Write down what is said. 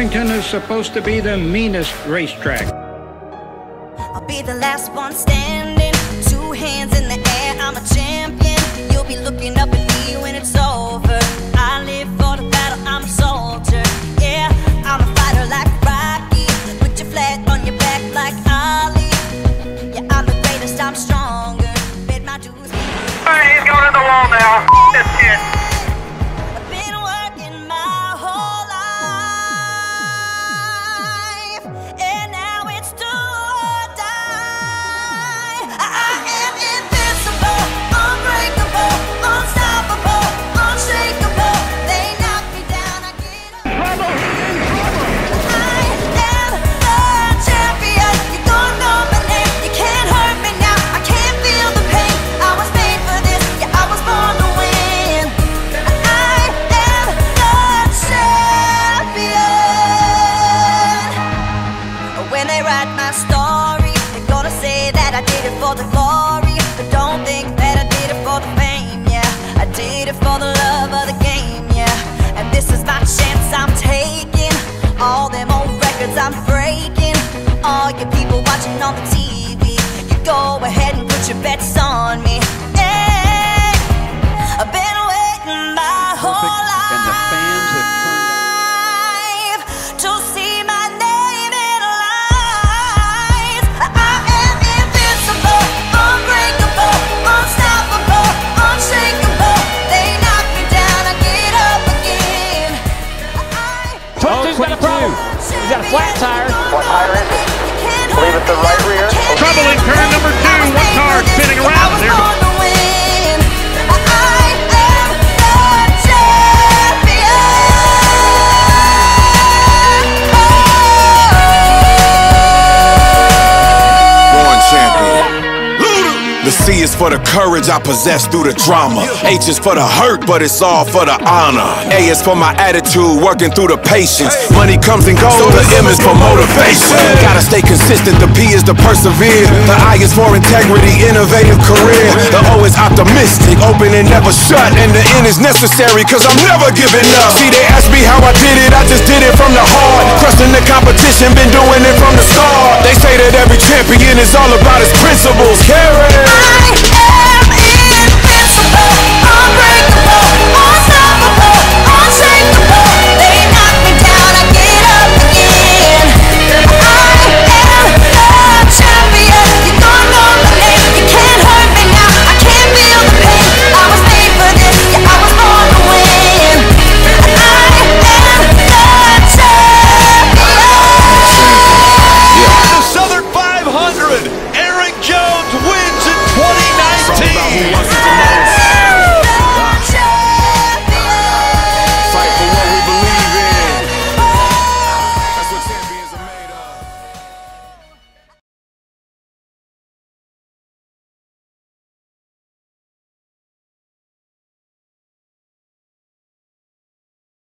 Darlington is supposed to be the meanest racetrack. I'll be the last one standing, 2 hands in the air, I'm a champion. You'll be looking up at me when it's over. I live for the battle, I'm a soldier. Yeah, I'm a fighter like Rocky. Put your flag on your back like Ali. Yeah, I'm the greatest, I'm stronger. Bet my dues. Alright, he's going in the wall now. This kid. I've been working my whole life, and now it's do or die. I am invincible, unbreakable, unstoppable, unshakable. They knock me down, I get up. I am the champion. You're gonna know my name. You can't hurt me now. I can't feel the pain. I was made for this. Yeah, I was born to win. I am the champion. When they write my story, they're gonna say that I did it for the glory. But don't think that I did it for the fame, yeah. I did it for the love of the game, yeah. And this is my chance I'm taking. All them old records I'm breaking. All you people watching on the TV, you go ahead and put your bets on me. Hey, I've been waiting my whole life, and the fans have turned to see my name in lights. I am invincible, unbreakable, unstoppable, unshakable. They knock me down, I get up again. Twister's got a problem. He's got a flat tire. What tire is it? I believe it's the right rear. Trouble in turn number 2. One car spinning around. There goes. The C is for the courage I possess through the drama. H is for the hurt, but it's all for the honor. A is for my attitude, working through the patience. Money comes and goes, the M is for motivation. Gotta stay consistent, the P is to persevere. The I is for integrity, innovative career. The O is optimistic, open and never shut. And the N is necessary, cause I'm never giving up. See, they ask me how I did it, I just did it from the heart. Crushing the competition, been doing it from the start. They say that every champion is all about his principles. Carey!